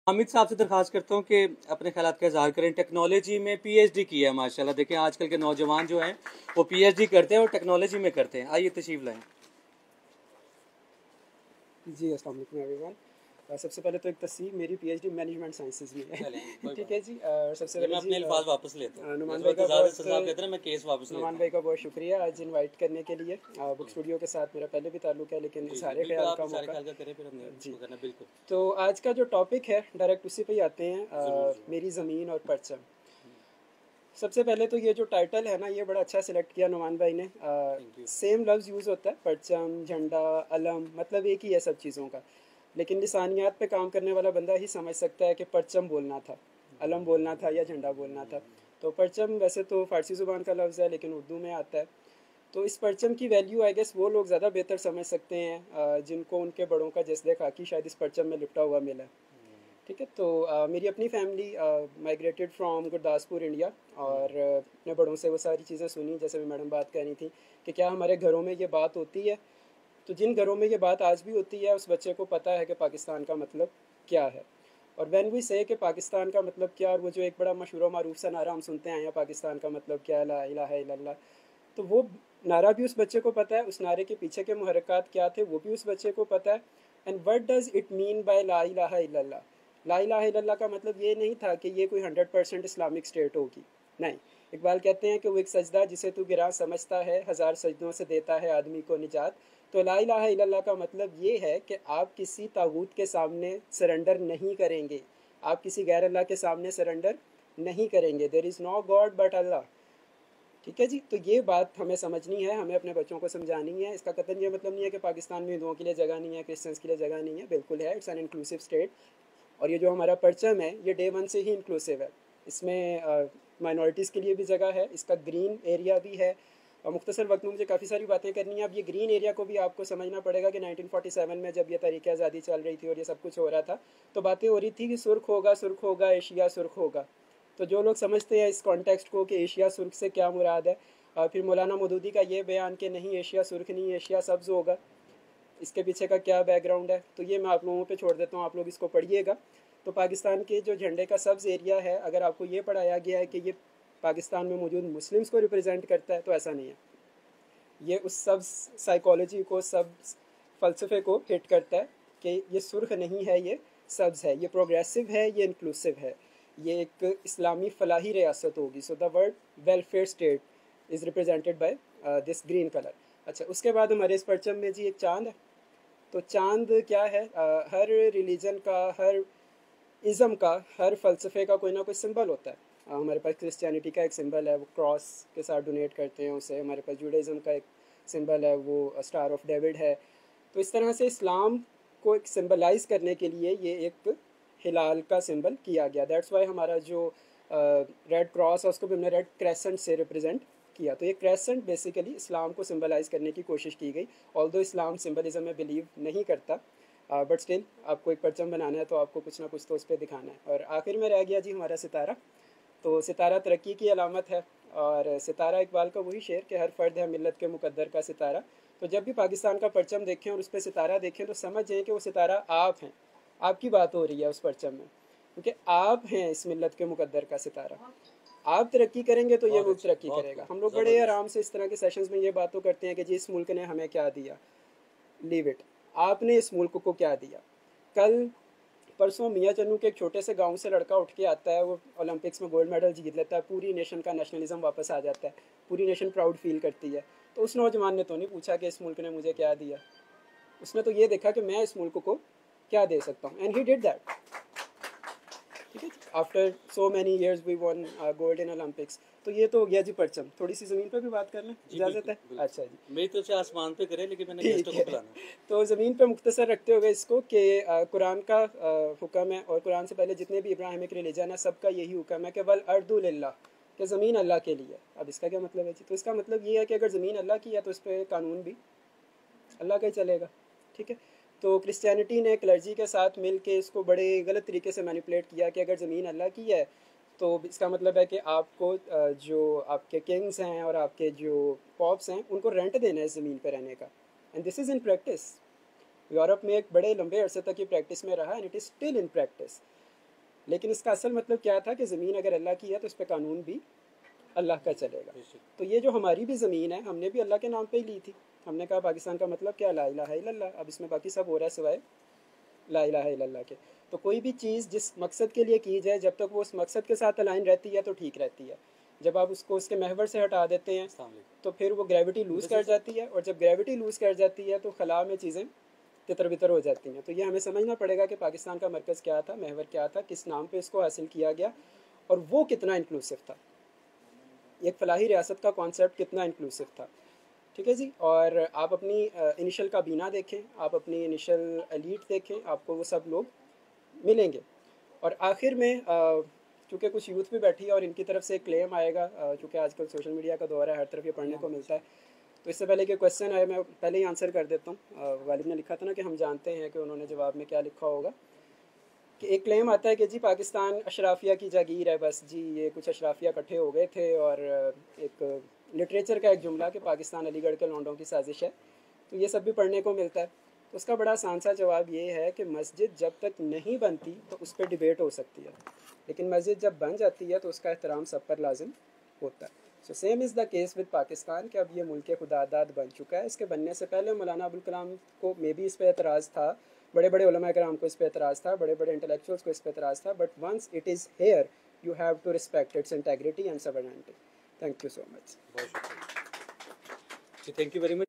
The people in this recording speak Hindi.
हामिद साहब से दरख्वास्त करता हूँ कि अपने ख्यालात का इजहार करें। टेक्नोलॉजी में पीएचडी की है माशाल्लाह। देखें आजकल के नौजवान जो हैं वो पीएचडी करते हैं और टेक्नोलॉजी में करते हैं। आइए तशरीफ लाएं। जी अस्सलाम वालेकुम एवरीवन। सबसे पहले तो एक तस्वीर मेरी पीएचडी मैनेजमेंट साइंसेज में है। ठीक है जी। और सबसे पहले मैं अपने अल्फाज वापस लेता हूँ। नुमान भाई का बहुत नुमान भाई का बहुत शुक्रिया आज इनवाइट करने के लिए। बुक स्टूडियो के साथ मेरा पहले भी ताल्लुक है, लेकिन सारे ख्याल का मौका जी। बिल्कुल। तो आज का जो टॉपिक है डायरेक्ट उसी पे ही आते हैं, मेरी ज़मीन और परचम। सबसे पहले तो ये जो टाइटल है ना, ये बड़ा अच्छा सिलेक्ट किया नुमान भाई ने। सेम लफ्ज़ यूज़ होता है, परचम, झंडा, अलम, मतलब एक ही है सब चीज़ों का। लेकिन लिसानियात पे काम करने वाला बंदा ही समझ सकता है कि परचम बोलना था, अलम बोलना था या झंडा बोलना था। तो परचम वैसे तो फ़ारसी ज़ुबान का लफ्ज़ है, लेकिन उर्दू में आता है। तो इस परचम की वैल्यू आई गेस वो लोग ज़्यादा बेहतर समझ सकते हैं जिनको उनके बड़ों का जस्दे खाकी शायद इस परचम में लिपटा हुआ मिला। ठीक है। तो मेरी अपनी family migrated from Gurdaspur India, और अपने बड़ों से वो सारी चीज़ें सुनी, जैसे भी मैडम बात कर रही थी कि क्या हमारे घरों में ये बात होती है। तो जिन घरों में ये बात आज भी होती है उस बच्चे को पता है कि पाकिस्तान का मतलब क्या है। और वैन वी से कि पाकिस्तान का मतलब क्या, और वो जो एक बड़ा मशहूर मारूफ सा नारा हम सुनते हैं, पाकिस्तान का मतलब क्या, ला इलाहा इल्लल्लाह। तो वो नारा भी उस बच्चे को पता है, उस नारे के पीछे के मुहर्रिकात क्या थे वो भी उस बच्चे को पता है। And what does it mean by ला इलाहा इल्लल्लाह। ला इलाहा इल्लल्लाह का मतलब ये नहीं था कि ये कोई 100% इस्लामिक स्टेट होगी, नहीं। इकबाल कहते हैं कि वो एक सजदा जिसे तू गिरा समझता है, हज़ार सजदों से देता है आदमी को निजात। तो ला इलाहा इल्लल्लाह का मतलब ये है कि आप किसी तागूत के सामने सरेंडर नहीं करेंगे, आप किसी गैर अल्लाह के सामने सरेंडर नहीं करेंगे। There is no god but Allah. ठीक है जी। तो ये बात हमें समझनी है, हमें अपने बच्चों को समझानी है। इसका कतई ये मतलब नहीं है कि पाकिस्तान में हिंदुओं के लिए जगह नहीं है, क्रिश्चियंस के लिए जगह नहीं है, बिल्कुल है। It's an inclusive state. और ये जो हमारा परचम है ये डे वन से ही इंक्लूसिव है। इसमें माइनॉरिटीज़ के लिए भी जगह है, इसका ग्रीन एरिया भी है। और मुख्तसर वक्त में मुझे काफ़ी सारी बातें करनी है। अब ये ग्रीन एरिया को भी आपको समझना पड़ेगा कि 1947 में जब ये तहरीक आज़ादी चल रही थी और ये सब कुछ हो रहा था, तो बातें हो रही थी कि सुर्ख होगा, एशिया सुर्ख होगा। तो जो लोग समझते हैं इस कॉन्टेक्स्ट को कि एशिया सुर्ख से क्या मुराद है, फिर मौलाना मौदूदी का ये बयान कि नहीं एशिया सुर्ख नहीं, एशिया सब्ज़ होगा, इसके पीछे का क्या बैकग्राउंड है, तो ये मैं आप लोगों पे छोड़ देता हूँ, आप लोग इसको पढ़िएगा। तो पाकिस्तान के जो झंडे का सब्ज़ एरिया है, अगर आपको ये पढ़ाया गया है कि ये पाकिस्तान में मौजूद मुस्लिम्स को रिप्रेजेंट करता है, तो ऐसा नहीं है। ये उस सब्ज़ साइकोलॉजी को, सब्ज़ फ़लसफ़े को हिट करता है कि ये सुर्ख नहीं है, ये सब्ज़ है, ये प्रोग्रेसिव है, ये इंक्लूसिव है, ये एक इस्लामी फ़लाही रियासत होगी। So the word welfare state is represented by this green colour. अच्छा, उसके बाद हमारे इस परचम में जी एक चाँद है। तो चाँद क्या है, हर रिलीजन का, हर इज़म का, हर फ़लसफ़े का कोई ना कोई सिंबल होता है। हमारे पास क्रिश्चियनिटी का एक सिंबल है, वो क्रॉस के साथ डोनेट करते हैं उसे। हमारे पास जुडाइज़म का एक सिंबल है, वो स्टार ऑफ डेविड है। तो इस तरह से इस्लाम को एक सिंबलाइज़ करने के लिए ये एक हिलाल का सिंबल किया गया। दैट्स वाई हमारा जो रेड क्रॉस है उसको भी हमने रेड क्रेसेंट से रिप्रेजेंट किया। तो ये क्रेसेंट बेसिकली इस्लाम को सिंबलाइज़ करने की कोशिश की गई। ऑल्दो इस्लाम सिंबलिज्म में बिलीव नहीं करता, बट स्टिल आपको एक परचम बनाना है तो आपको कुछ ना कुछ तो उस पर दिखाना है। और आखिर में रह गया जी हमारा सितारा। तो सितारा तरक्की की अलामत है, और सितारा इकबाल का वही शेर कि हर फ़र्द है मिल्लत के मुकद्दर का सितारा। तो जब भी पाकिस्तान का परचम देखें और उस पर सितारा देखें तो समझ जाएँ कि वो सितारा आप हैं, आपकी बात हो रही है उस परचम में, क्योंकि आप हैं इस मिल्लत के मुकद्दर का सितारा। आप तरक्की करेंगे तो ये मुल्क तरक्की करेगा। हम लोग बड़े आराम से इस तरह के सेशंस में ये बात तो करते हैं कि जी इस मुल्क ने हमें क्या दिया, लीव इट। आपने इस मुल्क को क्या दिया। कल परसों मियाँ चन्नू के एक छोटे से गांव से लड़का उठ के आता है, वो ओलंपिक्स में गोल्ड मेडल जीत लेता है, पूरी नेशन का नेशनलिज्म वापस आ जाता है, पूरी नेशन प्राउड फील करती है। तो उस नौजवान ने तो नहीं पूछा कि इस मुल्क ने मुझे क्या दिया, उसने तो ये देखा कि मैं इस मुल्क को क्या दे सकता हूँ, एंड ही डिड दैट। ठीक है, after so many years we won gold in Olympics. तो ये तो हो गया जी परचम। थोड़ी सी ज़मीन पे भी बात कर लें, इजाज़त है? अच्छा जी, मेरी तरफ से आसमान पे करे, लेकिन मैंने ठीक गेस्टों को है। बुलाना। तो ज़मीन पे मुख्तसर रखते हुए इसको कि कुरान का हुक्म है, और कुरान से पहले जितने भी इब्राहिमिक रिलीजन है सबका यही हुक्म है कि वल अर्दु लिल्लाह, कि ज़मीन अल्लाह के लिए। अब इसका क्या मतलब है जी? तो इसका मतलब ये है कि अगर ज़मीन अल्लाह की है तो इस पर कानून भी अल्लाह का ही चलेगा। ठीक है। तो क्रिश्चियनिटी ने क्लर्जी के साथ मिल के इसको बड़े गलत तरीके से मैनिपुलेट किया कि अगर ज़मीन अल्लाह की है तो इसका मतलब है कि आपको जो आपके किंग्स हैं और आपके जो पॉप्स हैं उनको रेंट देना है ज़मीन पर रहने का। And this is in practice. Europe में एक बड़े लंबे अरसे तक ये प्रैक्टिस में रहा, and it is still in practice. लेकिन इसका असल मतलब क्या था कि ज़मीन अगर अल्लाह की है तो उस पर कानून भी अल्लाह का चलेगा। तो ये जो हमारी भी ज़मीन है हमने भी अल्लाह के नाम पे ही ली थी। हमने कहा पाकिस्तान का मतलब क्या, ला इलाहा इल्लल्लाह। अब इसमें बाकी सब हो रहा है सिवाय ला इलाहा इल्लल्लाह के। तो कोई भी चीज़ जिस मकसद के लिए की जाए जब तक वो उस मकसद के साथ अलाइन रहती है तो ठीक रहती है। जब आप उसको उसके महवर से हटा देते हैं तो फिर वो ग्रेविटी लूज़ कर जाती है, और जब ग्रेविटी लूज़ कर जाती है तो खला में चीज़ें तितर बितर हो जाती हैं। तो ये हमें समझना पड़ेगा कि पाकिस्तान का मरकज़ क्या था, महवर क्या था, किस नाम पे इसको हासिल किया गया और वो कितना इंक्लूसिव था। एक फलाही रियासत का कॉन्सेप्ट कितना इंक्लूसिव था। ठीक है जी। और आप अपनी इनिशियल काबीना देखें, आप अपनी इनिशियल एलीट देखें, आपको वो सब लोग मिलेंगे। और आखिर में चूँकि कुछ यूथ भी बैठी है और इनकी तरफ से क्लेम आएगा, चूँकि आजकल सोशल मीडिया का दौर है, हर तरफ ये पढ़ने को मिलता है, तो इससे पहले कि क्वेश्चन आए मैं पहले ही आंसर कर देता हूँ। वालिद ने लिखा था ना कि हम जानते हैं कि उन्होंने जवाब में क्या लिखा होगा, कि एक क्लेम आता है कि जी पाकिस्तान अशराफिया की जागीर है, बस जी ये कुछ अशराफिया इकट्ठे हो गए थे, और एक लिटरेचर का एक जुमला कि पाकिस्तान अलीगढ़ के लौंडों की साजिश है। तो ये सब भी पढ़ने को मिलता है। तो उसका बड़ा आसान सा जवाब ये है कि मस्जिद जब तक नहीं बनती तो उस पर डिबेट हो सकती है, लेकिन मस्जिद जब बन जाती है तो उसका एहतराम सब पर लाजिम होता है। So same is the case with Pakistan कि अब ये मुल्क खुदादाद बन चुका है। इसके बनने से पहले मौलाना अबुल कलाम को मे भी इस पर एतराज़ था, बड़े बड़े उलमा कराम को इस पर एतराज़ था, बड़े बड़े इंटेलेक्चुअल्स को इस पर एतराज़ था, but once it is here you have to respect its integrity and sovereignty. Thank you so much. Thank you very much.